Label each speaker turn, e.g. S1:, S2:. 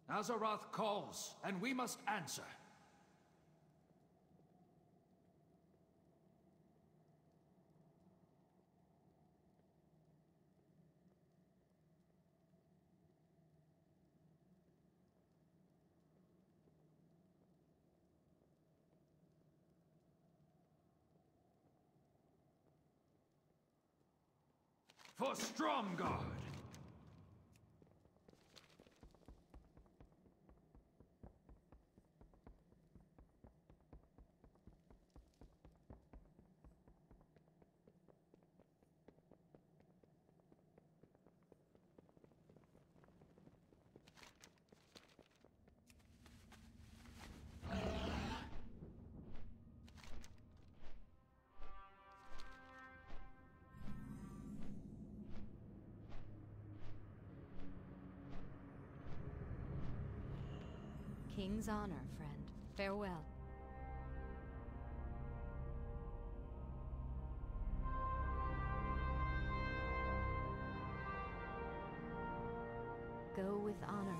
S1: Azeroth calls, and we must answer. For Stromgarde!
S2: King's honor, friend. Farewell. Go with honor.